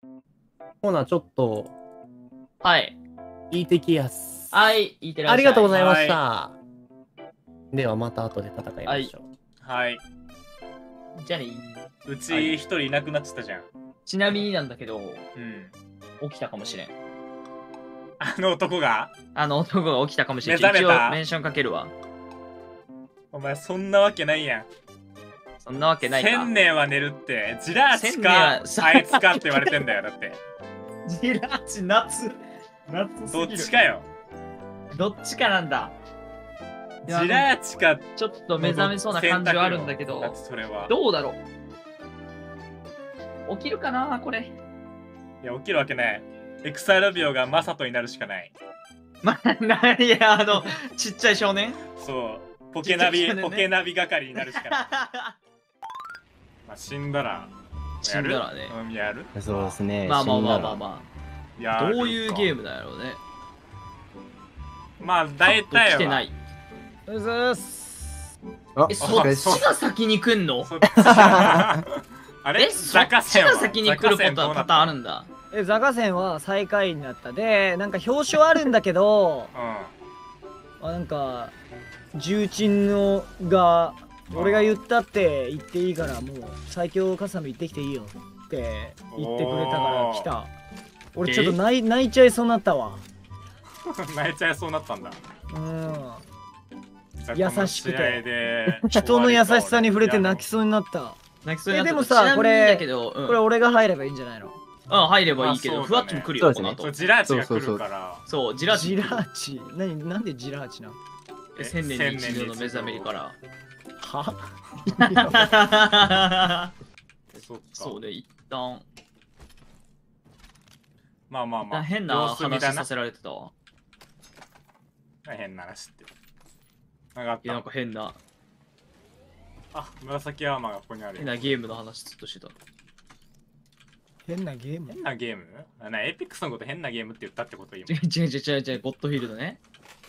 ほな、ちょっと、 はい。 聞いてきやす。 はい、いってらっしゃい。 ありがとうございました。では、また後で戦いましょう。 はい。 じゃあね。 うち一人いなくなっちゃったじゃん。 ちなみになんだけど、 うん。 起きたかもしれん。 あの男があの男が起きたかもしれん。 目覚めた一応メンションかけるわ。 お前そんなわけないやん。 そんなわけないか。 千年は寝るって、ジラーチ千か年はあいつかって言われてんだよ、だって。 ジラーチ夏すどっぎる。 ちかよ。 どっちかなんだ。 ジラーチか。 ちょっと目覚めそうな感じはあるんだけど、 だってそれは。 どうだろう。起きるかなこれ。 いや、起きるわけない。エクサルビオがマサトになるしかない。 まあ、いや、ちっちゃい少年そう。ポケナビ、 ちっちゃい少年ねポケナビ係になるしかない。まあ、死んだら。 死んだらね。 うん、やるそうですね。 まあまあまあまあまあ。 やるかどういうゲームだろうね。 まあ、大体は。 来てない。 うずーす。 え、そっちが先に来んのそっちあれそっちが先に来ることはパターンあるんだ。 ザカセンは最下位になったで、なんか表彰あるんだけど、なんか重鎮のが俺が言ったって言っていいからもう最強カサミ行ってきていいよって言ってくれたから来た。俺ちょっと泣いちゃいそうになったわ。 泣いちゃいそうになったんだ。 うん。 優しくて人の優しさに触れて泣きそうになった。 泣きそうになった。 でもさこれ俺が入ればいいんじゃないの？ うん、入ればいいけど、ふわっちも来るよ、この後。 ジラーチが来るから。 そう、ジラーチ。 ジラーチなんでジラーチなの ？1000年に一度の目覚めりから。 はそうね、一旦。 まあまあまあ。 変な話させられてたわ。 変な話って。 なんか変な。 あ、紫アーマーがここにある。 変なゲームの話ずっとしてた。 変なゲーム？ 変なゲーム？エイペックスのこと変なゲームって言ったってこと今。 違う、ゴッドフィールドね。